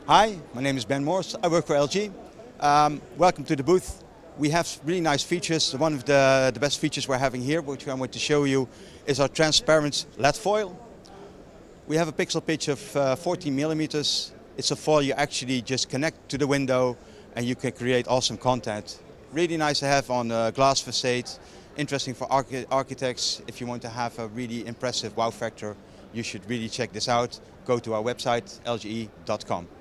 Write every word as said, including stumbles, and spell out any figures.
Hi, my name is Ben Morse. I work for L G. Um, welcome to the booth. We have really nice features. One of the, the best features we're having here, which I want to show you, is our transparent L E D foil. We have a pixel pitch of uh, fourteen millimeters. It's a foil you actually just connect to the window and you can create awesome content. Really nice to have on a glass facade. Interesting for archi architects. If you want to have a really impressive wow factor, you should really check this out. Go to our website, L G E dot com.